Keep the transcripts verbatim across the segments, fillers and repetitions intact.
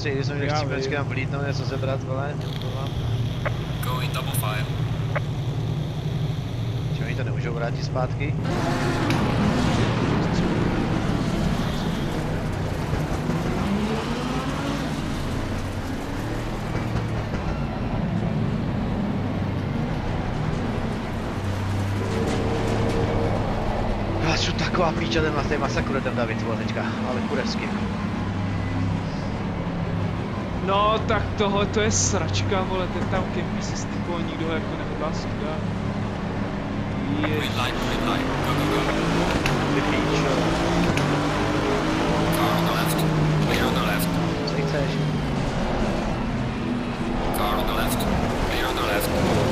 prostě, když jsem někde chci počkat nám vlítnout, něco sebrat, vole, Going double five. Či oni to nemůžou vrátit zpátky? Já jsem taková píča, ten vlastně masakr ten David, vole, teďka, ale kurevský. No, tak tohle to je sračka, vole, ten tam kempí se styku, nikdo ho jako nehodlá sudat. Ježiš. Green light, green light. Go, go, go. Ty píčo. Car on the left. Clear on the left. Co chceš? Car on the left. Clear on the left.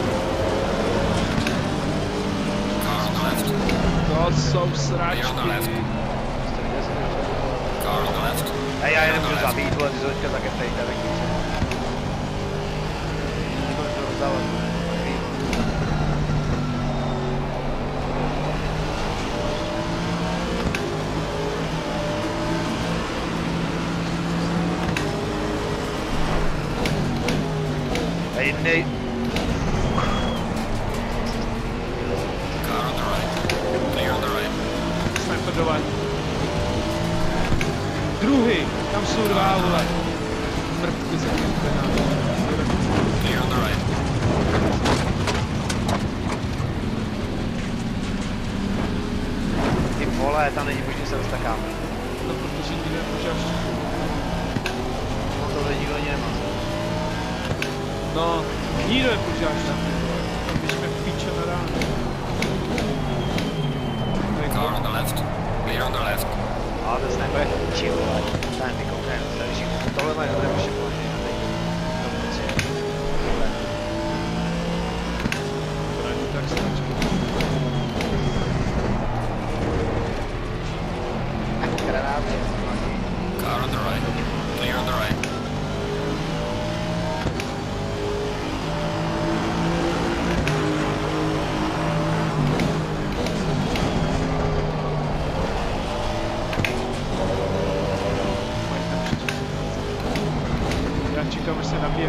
Car on the left. To jsou sračky. Clear on the left. Car on the left. A já je nemůžu zabít, vole, ty jsou teďka také fejka, tak píče. Nemůžu to rozdávat. Hej, nej... Car on the right. Clear on the right. Sniper dole. Druhý, tam jsou dva, vole. Mrtky za kempena. Clear on the right. Ty vole, tam není možný se dostat kam. No, protože nikdo nepožáš. No tohle nikdo ani nemá. No, nikdo nepožáš tam. Tam běžíme píče na ráno. Car on the left. Clear on the left. Ale ten sniper je to chill, vole. Tam vykoukne, takže tohle mají dobré vyšetřování. Braní tak sračky. Granáty. Car on the right. Clear on the right. Já čekám, až se nabijem.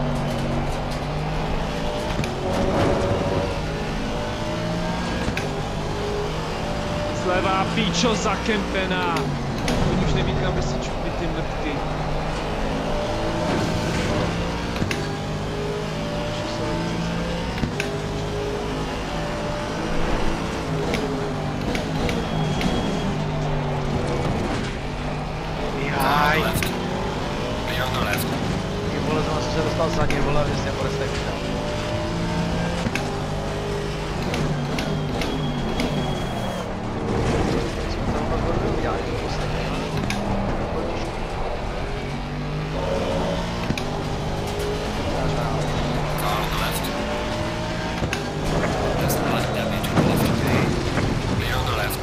Zlevá píčo za kempena. Oni už neví, kam by se čupli ty mrtky. Jaj. Clear on the left. Ty vole, znovu jsem se dostal za ně, vole, vy jste podestej tam. Jsme tam pak hodně udělali, to posledně. Car on the left. There's a light damage on the left. Clear on the left.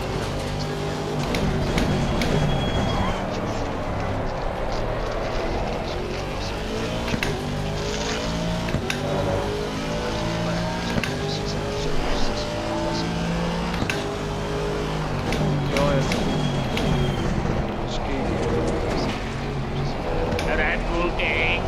Jo, jasně. Počkej. Red Bull Gang.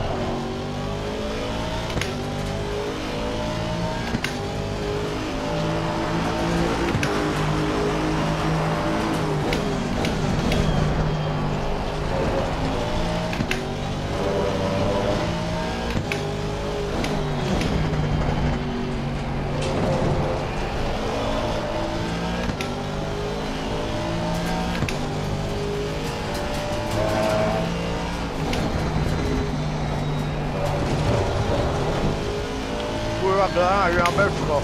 Kurva, byla na Berfko.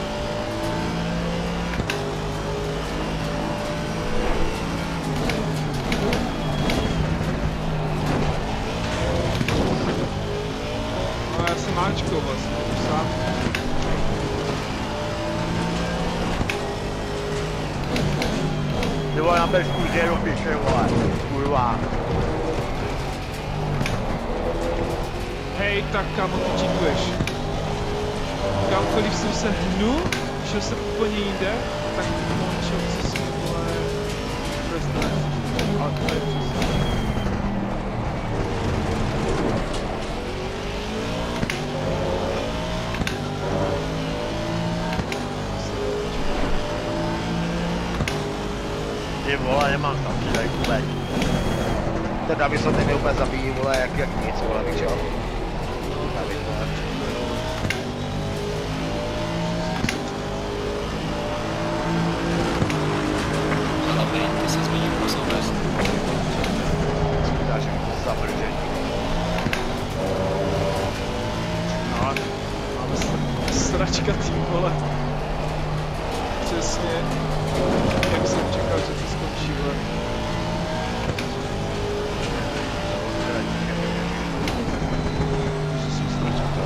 No, já jsem máčkou vlastně, sám. Ty vole, na Berfku jde do piče, vole. Kurva. Hej, tak kamo, ty číkuješ. Kamkoliv jsem se hnu, šel jsem úplně jinde, tak končil, co jsme, vole, prstné. Ale to je přesně. Ten Davis to mě úplně zabíjí, vole, jak, jak nic, vole, víš jo. Davis, vole. Hlavně, ty se změnil posel bez. Říkáš, jako zavržení. No, máme sračka tým, vole. Přesně, jak jsem čekal, že to skončí, vole. Že jsem sračka.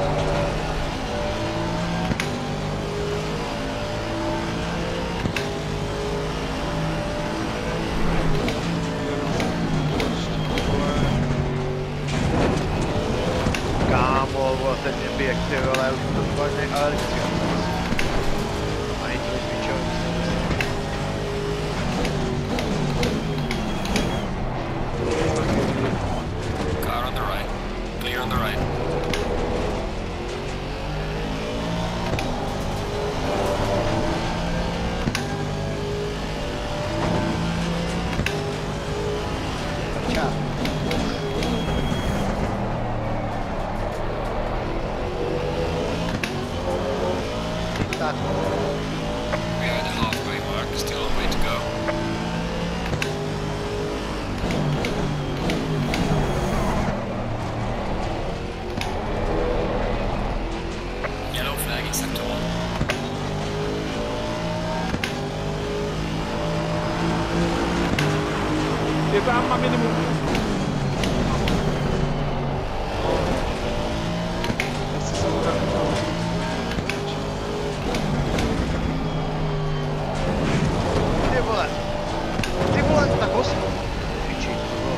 Kámo, vole, ten mě běh, ty vole, už to úplně elektrický. A i to zvyčel. Car on the right. Clear on the right. Čau. Tak. We are at the halfway mark, still a way to go. Yellow flag in sector one. Je tam na minimum. Jestli se to tak Ty vole. Ty vole, tak osm. Piči, to bylo.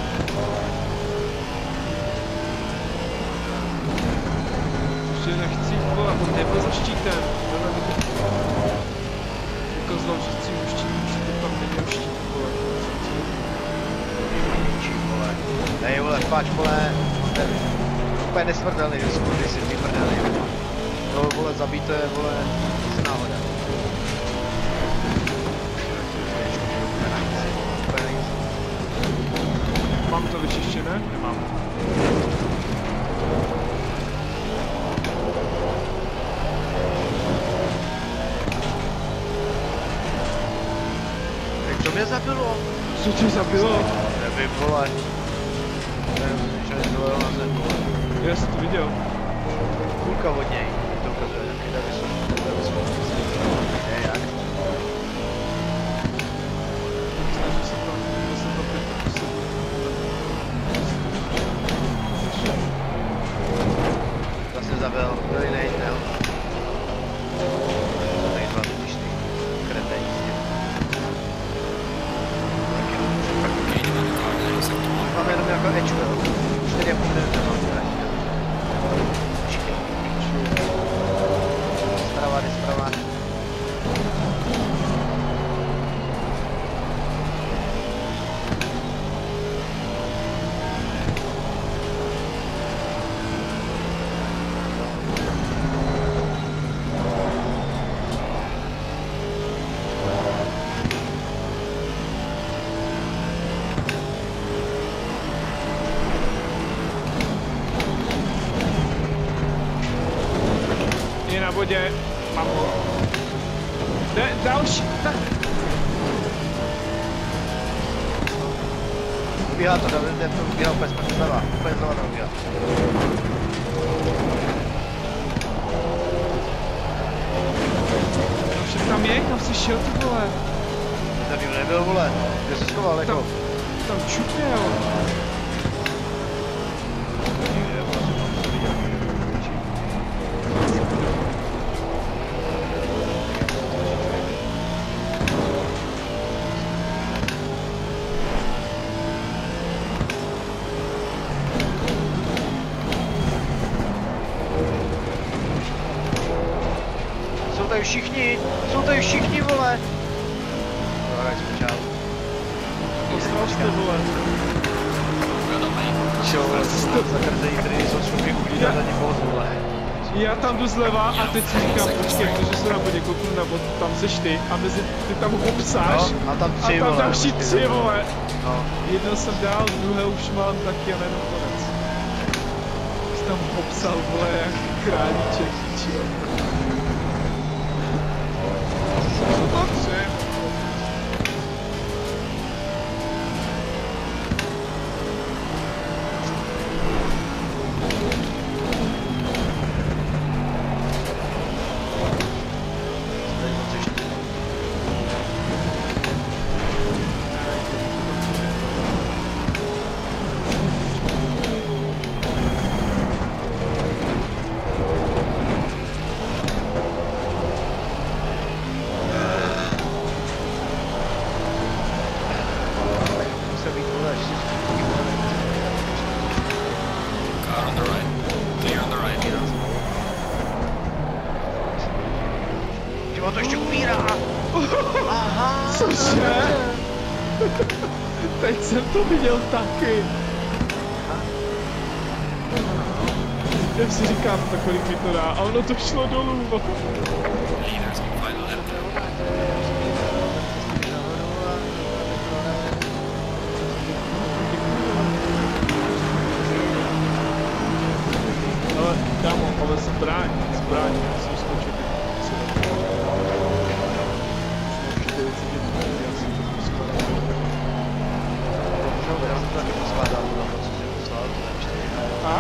Že nechci, vole, on nebyl za štítem. Ukázal, že chci už štít, že to tam neměl štít, vole. Piči, vole. Hej, vole, páč, vole. Ten úplně nesmrtelný, že jsou ty si vyprdelný. To, vole, zabít, to je, vole, nic náhoda. Mám to vyčištěné? Nemám. Tak co mě zabilo? Co tě zabilo? Nevím, vole. Nevím, že nezvolil na zem, vole. Já jsem to viděl. Kulka od něj. To ukazuje, jaký Davis. Davis. Ne, jak? Snažím se to, já jsem to pět pokusil. Zase zabil, byli nejde, tady dva tyčný kretej. Gaining on the car heading sector one. Máme jenom jako Ečko, jo? čtyři a půl minuty mám tady. Zprava, jde zprava. Je na vodě, mám ho. Jde, další, tak. Ubíhá to, David, ten to ubíhá úplně zprava, úplně zleva to ubíhá. No však tam je, kam jsi šel, ty vole. Tam jim nebyl, vole, kde se schoval, jako? Tam čupěl. Někde, vole, že mám to viděl, piči. Jsou tady všichni, jsou tady všichni, vole. No, tak spočal. Poslal jste, vole. Well done, mate. Čo, vole, za krzení, který jsou schopni uhlídat ani moc, vole. Já tam jdu zleva a teď si říkám, počkej, že se na bodě kouknu na bod, tam seš ty a mezi ty tam obsáš No, a tam a tři, tam vole, další nebo tři, vole. No. Jedno jsem dál, druhé už mám taky a nejenom konec. Jsi tam obsal, vole, jak králíček, čijo. Co to tři? Car on the right. Clear on the right. Ty to ještě umírá. Aha. Cože? Teď jsem to viděl taky. Já si říkám, tak kolik mi to dá, a ono to šlo dolů. Leaders on final left. Ale kámo, ale zbraň, zbraň, já jsem skočil. A?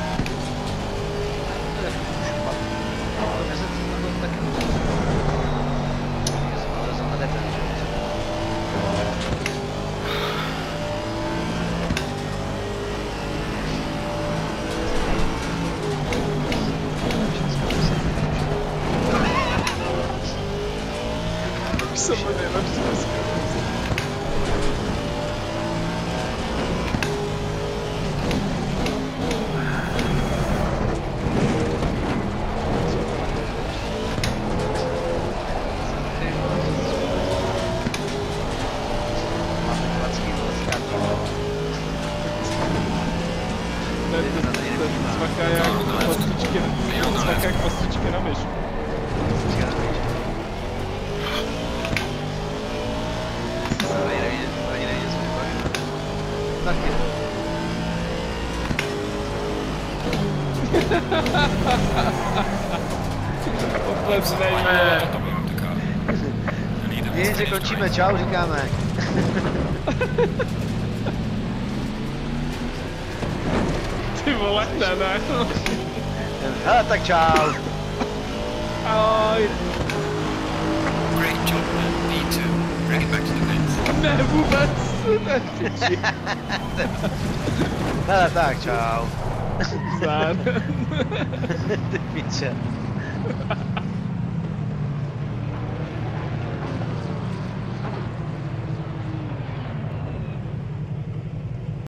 Jsem ho nejlepší dneska. Cvaká jak pastičky, cvaká jak pastičky na myš. Taky. Odleznej, Toto bylo the car. The leader was Víš, že finished končíme, right. čau, říkáme. ty vole, ne, ne. Hele, tak čau. Ahoj. Great job, man. B two. Bring it back to the pits. Ne, vůbec. Ne, piči. Hele, tak čau. Zár. Ty piče.